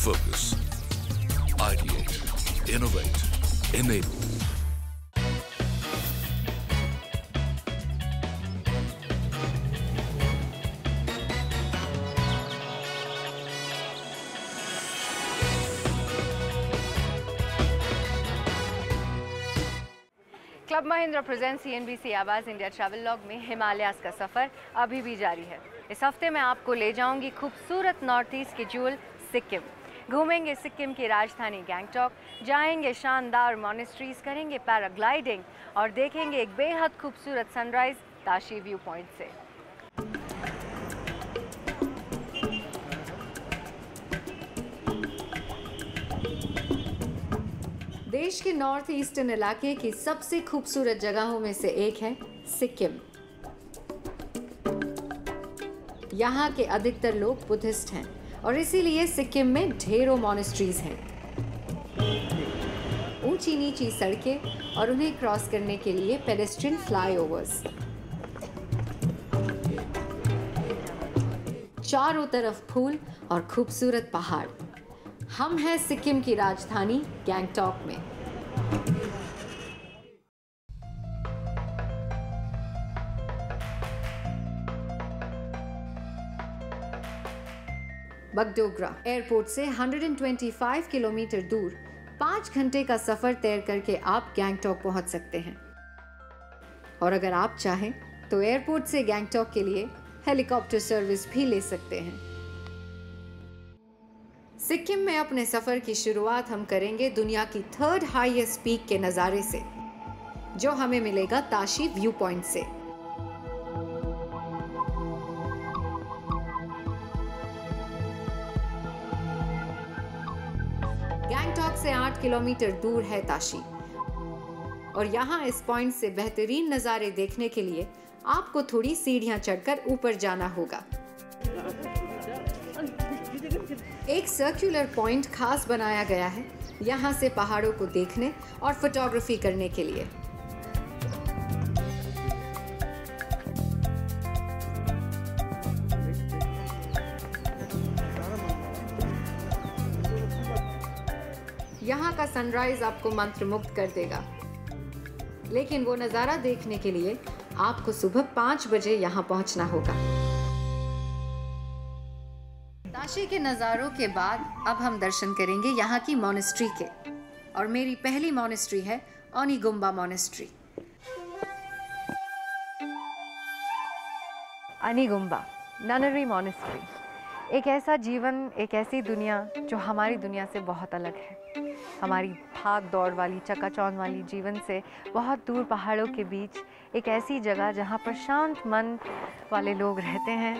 Focus. Ideate. Innovate. Enable. Club Mahindra present CNBC आवाज़ India travelogue में हिमालयाज़ का सफ़र अभी भी जारी है। इस हफ्ते मैं आपको ले जाऊंगी खूबसूरत नॉर्थ ईस्ट की ज्वेल सिक्किम। घूमेंगे सिक्किम की राजधानी गैंगटॉक, जाएंगे शानदार मॉनेस्ट्रीज, करेंगे पैराग्लाइडिंग और देखेंगे एक बेहद खूबसूरत सनराइज़ ताशी व्यू पॉइंट से। देश के नॉर्थ ईस्टर्न इलाके की सबसे खूबसूरत जगहों में से एक है सिक्किम। यहाँ के अधिकतर लोग बुद्धिस्ट हैं और इसीलिए सिक्किम में ढेरों मॉनेस्ट्रीज हैं। ऊंची नीची सड़कें और उन्हें क्रॉस करने के लिए पेडेस्ट्रियन फ्लाईओवर्स। चारों तरफ फूल और खूबसूरत पहाड़। हम हैं सिक्किम की राजधानी गैंगटॉक में। बगडोगरा एयरपोर्ट से 125 किलोमीटर दूर 5 घंटे का सफर तय करके आप गैंगटॉक पहुंच सकते हैं। और अगर आप चाहें तो एयरपोर्ट से गैंगटॉक के लिए हेलीकॉप्टर सर्विस भी ले सकते हैं। सिक्किम में अपने सफर की शुरुआत हम करेंगे दुनिया की 3rd हाईएस्ट पीक के नज़ारे से, जो हमें मिलेगा ताशी व्यू पॉइंट से। गैंगटॉक से 8 किलोमीटर दूर है ताशी और यहाँ इस पॉइंट से बेहतरीन नज़ारे देखने के लिए आपको थोड़ी सीढ़ियाँ चढ़कर ऊपर जाना होगा। एक सर्कुलर पॉइंट खास बनाया गया है यहाँ से पहाड़ों को देखने और फोटोग्राफी करने के लिए। यहाँ का सनराइज आपको मंत्रमुग्ध कर देगा, लेकिन वो नज़ारा देखने के लिए आपको सुबह 5 बजे यहाँ पहुँचना होगा। ताशी के नज़ारों के बाद अब हम दर्शन करेंगे यहाँ की मॉनेस्ट्री के, और मेरी पहली मॉनेस्ट्री है ओनीगुम्बा मॉनेस्ट्री। ओनीगुम्बा ननरी मॉनेस्ट्री एक ऐसा जीवन, एक ऐसी दुनिया जो हमारी दुनिया से बहुत अलग है। हमारी भाग दौड़ वाली, चकाचौंध वाली जीवन से बहुत दूर पहाड़ों के बीच एक ऐसी जगह जहाँ पर शांत मन वाले लोग रहते हैं।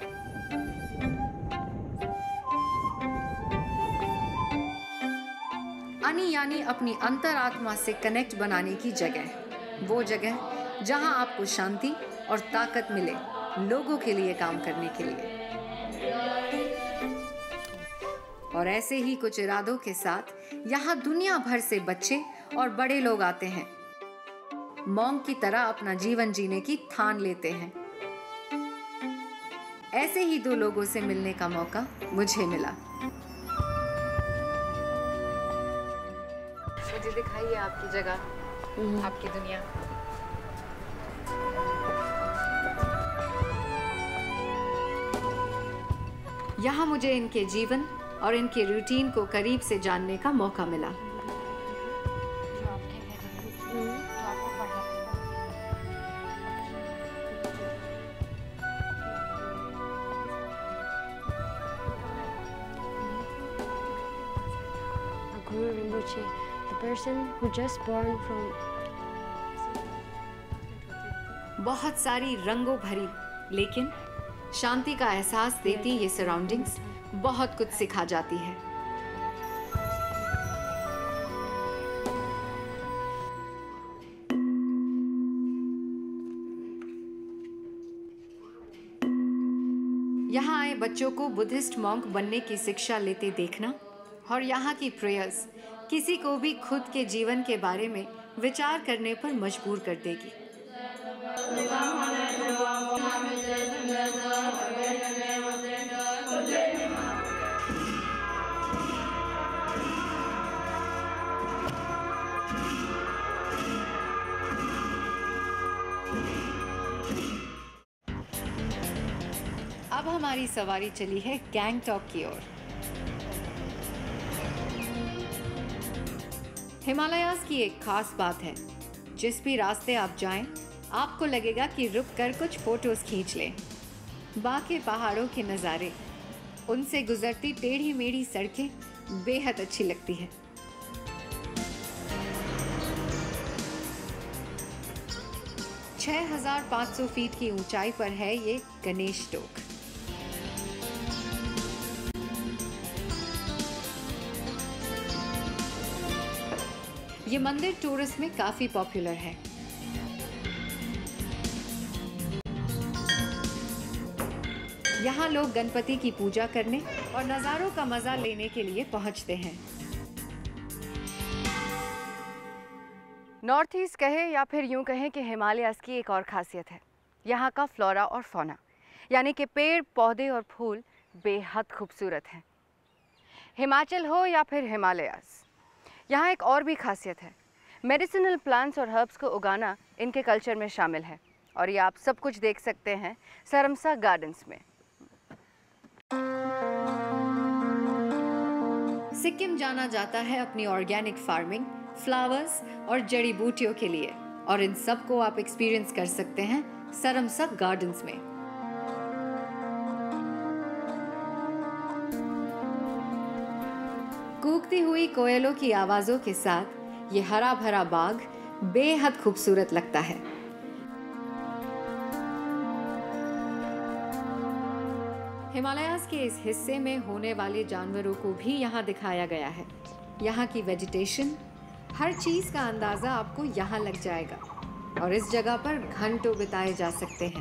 अनि यानी अपनी अंतरात्मा से कनेक्ट बनाने की जगह, वो जगह जहां आपको शांति और ताकत मिले लोगों के लिए काम करने के लिए। और ऐसे ही कुछ इरादों के साथ यहाँ दुनिया भर से बच्चे और बड़े लोग आते हैं, मॉन्क की तरह अपना जीवन जीने की ठान लेते हैं। ऐसे ही 2 लोगों से मिलने का मौका मुझे मिला। मुझे दिखाइए आपकी जगह, आपकी दुनिया। यहाँ मुझे इनके जीवन और इनके रूटीन को करीब से जानने का मौका मिला। Guru Rinpoche, the person who just born from। बहुत सारी रंगों भरी लेकिन शांति का एहसास देती ये सराउंडिंग्स बहुत कुछ सिखा जाती है। यहाँ आए बच्चों को बुद्धिस्ट मॉन्क बनने की शिक्षा लेते देखना और यहाँ की प्रेयर्स किसी को भी खुद के जीवन के बारे में विचार करने पर मजबूर कर देगी। अब हमारी सवारी चली है गैंगटॉक की ओर। हिमालयाज़ की एक खास बात है, जिस भी रास्ते आप जाएं, आपको लगेगा कि रुक कर कुछ फोटोज खींच लें। बाकी पहाड़ों के नज़ारे, उनसे गुजरती टेढ़ी मेढ़ी सड़कें बेहद अच्छी लगती है। – 6500 फीट की ऊंचाई पर है ये गणेश टोक। ये मंदिर टूरिस्ट में काफी पॉपुलर है। यहाँ लोग गणपति की पूजा करने और नज़ारों का मजा लेने के लिए पहुँचते हैं। नॉर्थ ईस्ट कहे या फिर यूं कहें कि हिमालयाज़ की एक और खासियत है यहाँ का फ्लोरा और फौना, यानी कि पेड़ पौधे और फूल बेहद खूबसूरत हैं। हिमाचल हो या फिर हिमालयाज़, यहाँ एक और भी खासियत है। मेडिसिनल प्लांट्स और हर्ब्स को उगाना इनके कल्चर में शामिल है और ये आप सब कुछ देख सकते हैं सरमसा गार्डन्स में। सिक्किम जाना जाता है अपनी ऑर्गेनिक फार्मिंग, फ्लावर्स और जड़ी बूटियों के लिए, और इन सब को आप एक्सपीरियंस कर सकते हैं सरमसा गार्डन्स में। कूकती हुई कोयलों की आवाजों के साथ ये हरा भरा बाग बेहद खूबसूरत लगता है। हिमालयाज़ के इस हिस्से में होने वाले जानवरों को भी यहाँ दिखाया गया है। यहाँ की वेजिटेशन, हर चीज़ का अंदाज़ा आपको यहाँ लग जाएगा और इस जगह पर घंटों बिताए जा सकते हैं।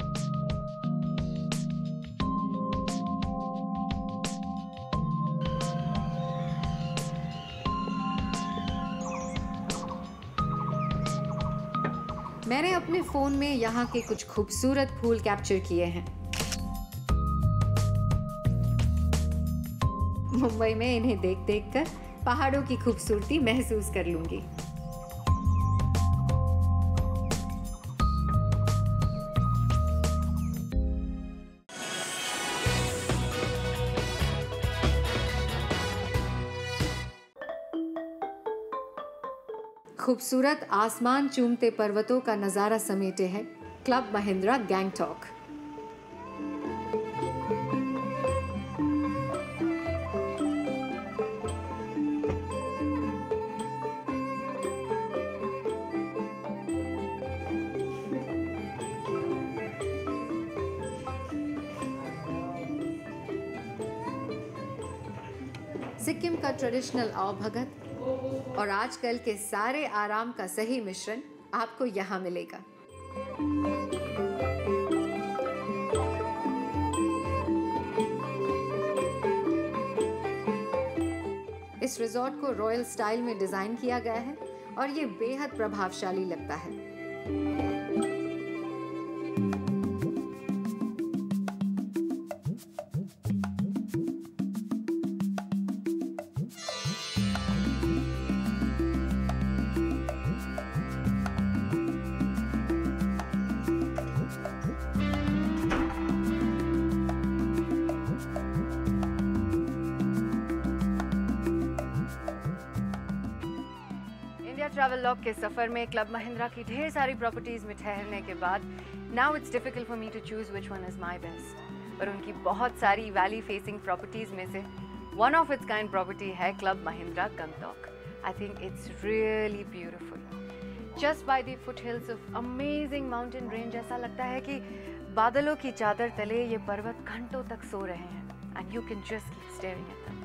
मैंने अपने फ़ोन में यहाँ के कुछ खूबसूरत फूल कैप्चर किए हैं। मुंबई में इन्हें देख देख कर पहाड़ों की खूबसूरती महसूस कर लूंगी। खूबसूरत आसमान चूमते पर्वतों का नजारा समेटे है क्लब महिंद्रा गैंगटॉक। सिक्किम का ट्रेडिशनल आवभगत और आजकल के सारे आराम का सही मिश्रण आपको यहाँ मिलेगा। इस रिजॉर्ट को रॉयल स्टाइल में डिजाइन किया गया है और ये बेहद प्रभावशाली लगता है। ट्रैवल लॉग के सफ़र में क्लब महिंद्रा की ढेर सारी प्रॉपर्टीज़ में ठहरने के बाद now it's difficult for me to choose which one is my best. पर उनकी बहुत सारी वैली फेसिंग प्रॉपर्टीज़ में से one of its kind property है club Mahindra Gangtok. I think it's really beautiful. Just by the foothills of amazing mountain range ऐसा लगता है कि बादलों की चादर तले ये पर्वत घंटों तक सो रहे हैं and you can just keep staring at them.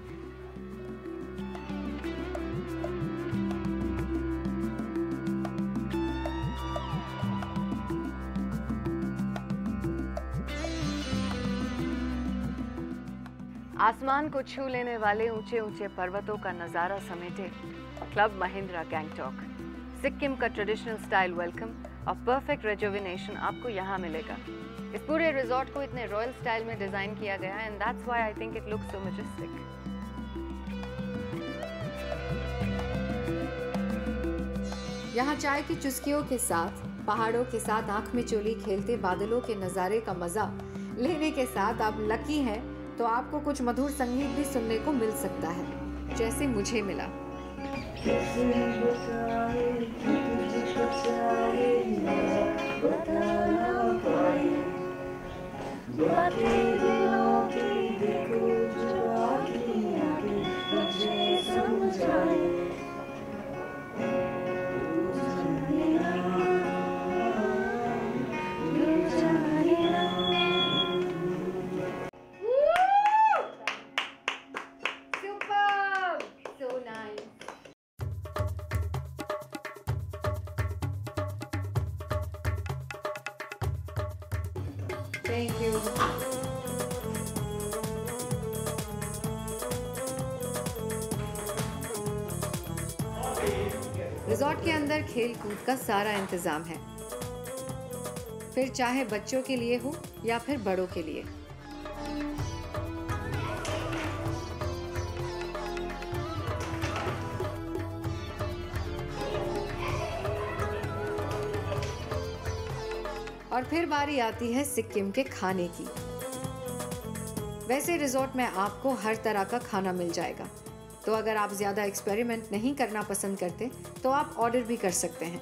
आसमान को छू लेने वाले ऊंचे ऊंचे पर्वतों का नज़ारा समेटे क्लब महिंद्रा गैंगटॉक। सिक्किम का ट्रेडिशनल स्टाइल वेलकम और परफेक्ट रेजुविनेशन आपको यहाँ मिलेगा। इस पूरे रिजॉर्ट को इतने रॉयल स्टाइल में डिज़ाइन किया गया है and that's why I think it looks so majestic. यहाँ चाय की चुस्कियों के साथ पहाड़ों के साथ आंख में चोली खेलते बादलों के नज़ारे का मज़ा लेने के साथ आप लकी हैं तो आपको कुछ मधुर संगीत भी सुनने को मिल सकता है, जैसे मुझे मिला। Thank you. रिजॉर्ट के अंदर खेल कूद का सारा इंतजाम है, फिर चाहे बच्चों के लिए हो या फिर बड़ों के लिए। और फिर बारी आती है सिक्किम के खाने की। वैसे रिजॉर्ट में आपको हर तरह का खाना मिल जाएगा, तो अगर आप ज़्यादा एक्सपेरिमेंट नहीं करना पसंद करते तो आप ऑर्डर भी कर सकते हैं।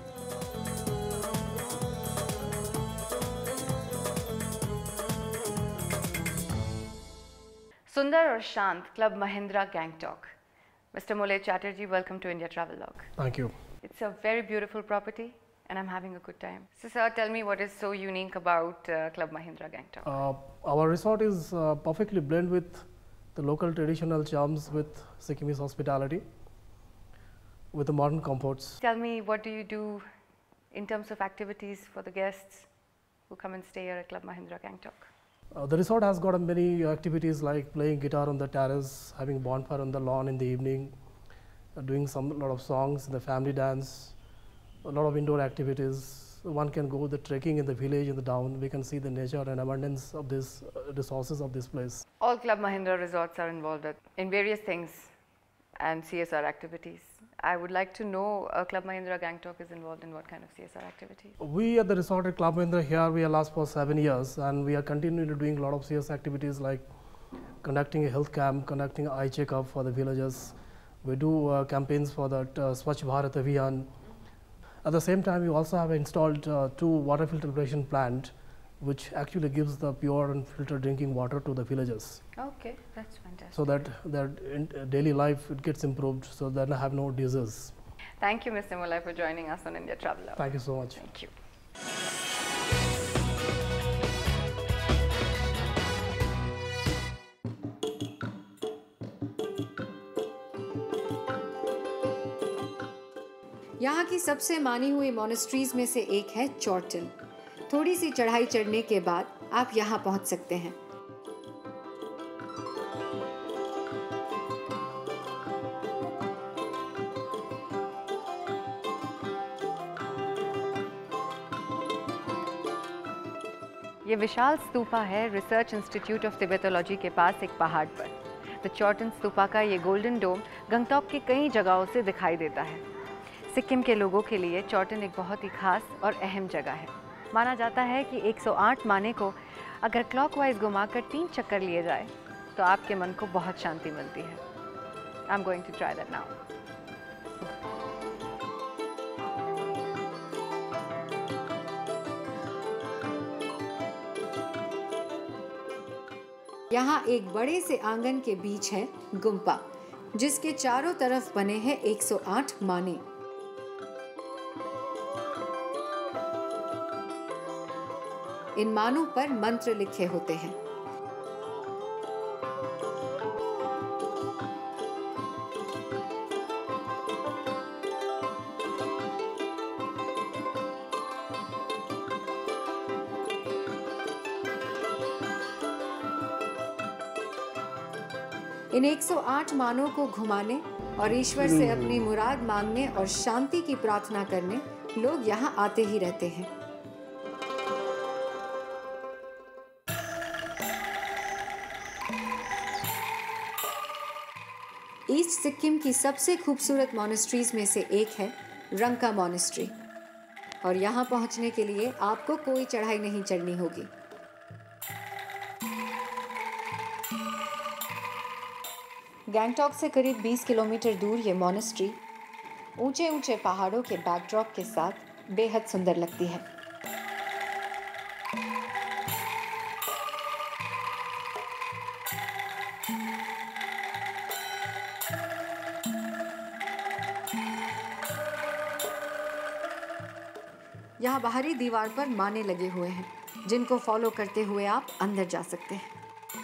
सुंदर और शांत club Mahindra Gangtok. Mr. Mulay Chatterjee, welcome to India Travelog. Thank you. It's a very beautiful property and I'm having a good time. So sir, tell me what is so unique about Club Mahindra Gangtok? Our resort is perfectly blend with the local traditional charms with Sikkimese hospitality with the modern comforts. Tell me, what do you do in terms of activities for the guests who come and stay here at Club Mahindra Gangtok? The resort has got many activities like playing guitar on the terrace, having bonfire on the lawn in the evening, doing lot of songs, the family dance, a lot of indoor activities. One can go the trekking in the village, in the down. We can see the nature and abundance of this resources of this place. All Club Mahindra resorts are involved in various things and CSR activities. I would like to know Club Mahindra Gangtok is involved in what kind of CSR activity? We at the resort at Club Mahindra here, we are last for 7 years and we are continually doing a lot of CSR activities like conducting a health camp, conducting an eye checkup for the villagers. We do campaigns for that Swachh Bharat Abhiyan. At the same time, we also have installed 2 water filtration plant, which actually gives the pure and filtered drinking water to the villagers. Okay, that's fantastic. So that in daily life it gets improved, so that they have no disease. Thank you, Mr. Mulay, for joining us on India Travelog. Thank you so much. Thank you. यहाँ की सबसे मानी हुई monasteries में से एक है चॉर्टन। थोड़ी सी चढ़ाई चढ़ने के बाद आप यहाँ पहुँच सकते हैं। ये विशाल स्तूपा है रिसर्च इंस्टीट्यूट ऑफ तिब्बतोलॉजी के पास एक पहाड़ पर। द चॉर्टन स्तूपा का ये गोल्डन डोम गंगटोक की कई जगहों से दिखाई देता है। सिक्किम के लोगों के लिए चॉर्टन एक बहुत ही खास और अहम जगह है। माना जाता है कि 108 माने को अगर क्लॉकवाइज घुमाकर 3 चक्कर लिए जाए तो आपके मन को बहुत शांति मिलती है। I am going to try that now. यहाँ एक बड़े से आंगन के बीच है गुम्पा, जिसके चारों तरफ बने हैं 108 माने। इन मानों पर मंत्र लिखे होते हैं। इन 108 मानों को घुमाने और ईश्वर से अपनी मुराद मांगने और शांति की प्रार्थना करने लोग यहाँ आते ही रहते हैं। ईस्ट सिक्किम की सबसे खूबसूरत मोनेस्ट्रीज में से एक है रंका मोनेस्ट्री, और यहाँ पहुँचने के लिए आपको कोई चढ़ाई नहीं चढ़नी होगी। गैंगटॉक से करीब 20 किलोमीटर दूर ये मॉनेस्ट्री ऊंचे ऊंचे पहाड़ों के बैकड्रॉप के साथ बेहद सुंदर लगती है। यहाँ बाहरी दीवार पर माने लगे हुए हैं, जिनको फॉलो करते हुए आप अंदर जा सकते हैं।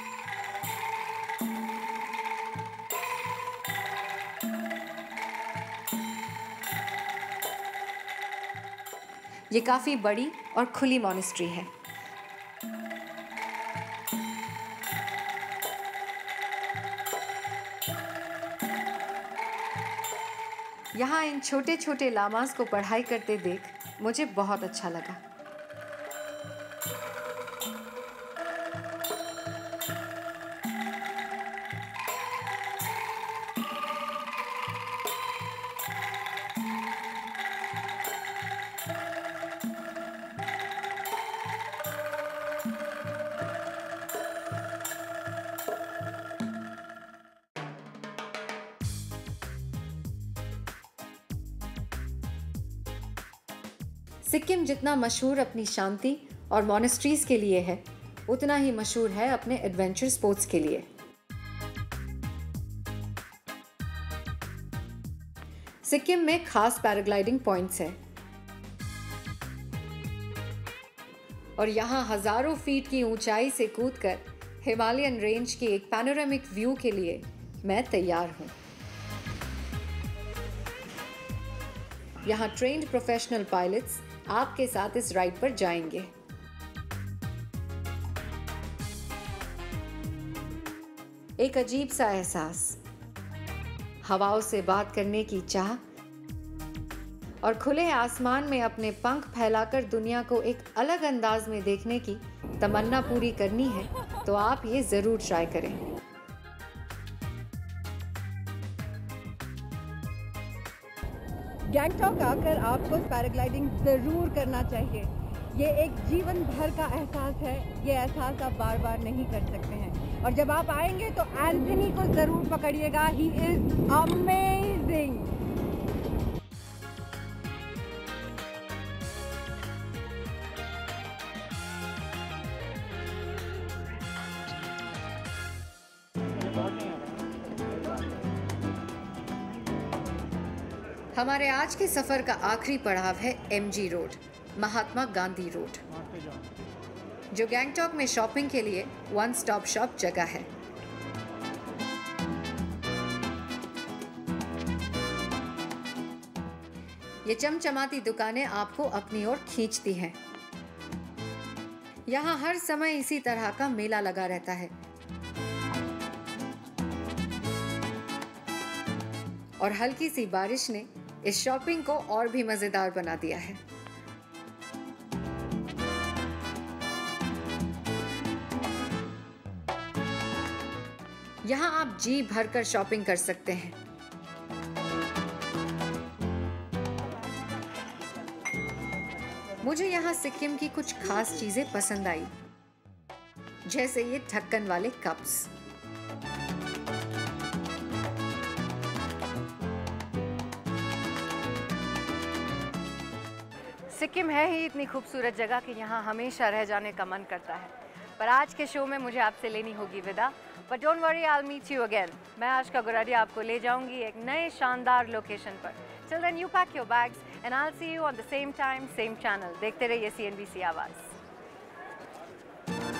ये काफी बड़ी और खुली मॉनेस्ट्री है। यहाँ इन छोटे छोटे लामास को पढ़ाई करते देख मुझे बहुत अच्छा लगा। सिक्किम जितना मशहूर अपनी शांति और मॉनेस्ट्रीज के लिए है, उतना ही मशहूर है अपने एडवेंचर स्पोर्ट्स के लिए। सिक्किम में खास पैराग्लाइडिंग पॉइंट्स हैं और यहाँ हजारों फीट की ऊंचाई से कूदकर हिमालयन रेंज की एक पैनोरामिक व्यू के लिए मैं तैयार हूँ। यहाँ ट्रेन्ड प्रोफेशनल पायलट्स आपके साथ इस राइड पर जाएंगे। एक अजीब सा एहसास, हवाओं से बात करने की चाह और खुले आसमान में अपने पंख फैलाकर दुनिया को एक अलग अंदाज में देखने की तमन्ना पूरी करनी है तो आप ये जरूर ट्राई करें। गैंगटॉक आकर आपको पैराग्लाइडिंग ज़रूर करना चाहिए। ये एक जीवन भर का एहसास है। ये एहसास आप बार बार नहीं कर सकते हैं। और जब आप आएंगे तो एंथनी को ज़रूर पकड़िएगा। He is amazing. हमारे आज के सफर का आखिरी पड़ाव है MG road, Mahatma Gandhi road, जो गैंगटॉक में शॉपिंग के लिए वन स्टॉप शॉप जगह है। ये चमचमाती दुकानें आपको अपनी ओर खींचती हैं। यहाँ हर समय इसी तरह का मेला लगा रहता है और हल्की सी बारिश ने इस शॉपिंग को और भी मजेदार बना दिया है। यहाँ आप जी भरकर शॉपिंग कर सकते हैं। मुझे यहाँ सिक्किम की कुछ खास चीजें पसंद आई, जैसे ये ढक्कन वाले कप्स। सिक्किम है ही इतनी खूबसूरत जगह कि यहाँ हमेशा रह जाने का मन करता है। पर आज के शो में मुझे आपसे लेनी होगी विदा। But don't worry, I will meet you again. मैं आज का गुराडिया आपको ले जाऊंगी एक नए शानदार लोकेशन पर। Till then you pack your bags and I will see you on the same time, same channel. देखते रहिए CNBC आवाज़।